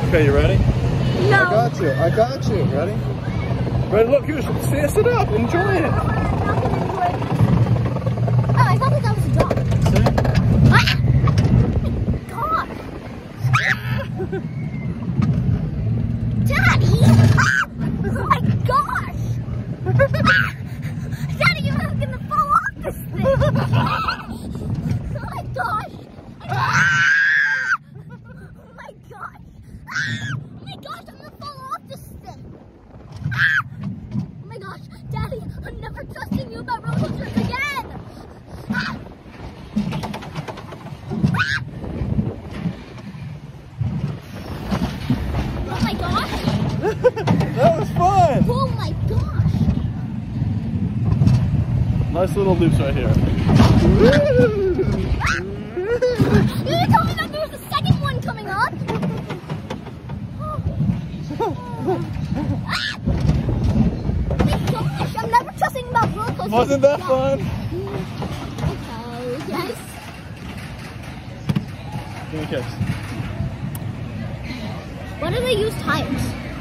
Okay, you ready? No. I got you. Ready? Ready, look, Goose, stand it up, enjoy it. Oh, I thought that was a dog. See? Ah! God. Daddy! Oh my gosh! Daddy, you're gonna fall off this thing! Oh my gosh! Oh my gosh! Oh my gosh, I'm gonna fall off this thing! Oh my gosh, Daddy, I'm never trusting you about roller coasters again! Oh my gosh! That was fun! Oh my gosh! Nice little loops right here. You told me that there was a second one coming up! Oh my gosh, I'm never trusting about roller coasters. Wasn't that fun? Okay, yes. Give me a kiss. Why do they use tires?